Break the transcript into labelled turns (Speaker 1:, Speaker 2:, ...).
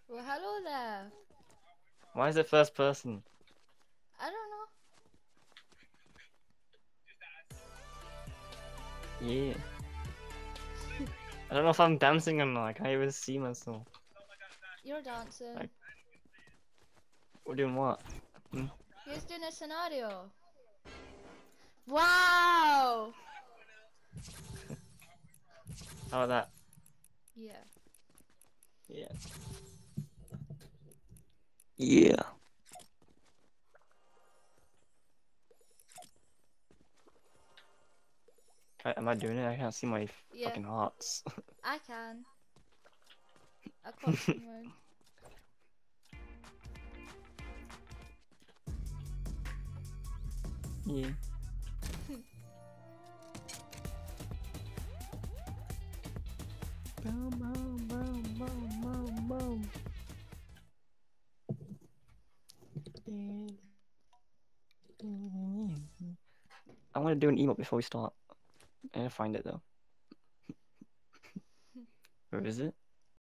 Speaker 1: Well, hello there.
Speaker 2: Why is it first person?
Speaker 1: I don't know.
Speaker 2: Yeah. I don't know if I'm dancing or not. I can't even see myself.
Speaker 1: You're dancing.
Speaker 2: Like, we're doing what? Hmm?
Speaker 1: He's doing a scenario. Wow!
Speaker 2: How about that?
Speaker 1: Yeah.
Speaker 2: Yeah. Yeah. Am I doing it? I can't see my
Speaker 1: Yeah.
Speaker 2: fucking hearts.
Speaker 1: I can. Of course you would.
Speaker 2: Yeah. Boom, boom, boom, boom, boom, boom. I want to do an emote before we start. I gotta find it though. Where is it?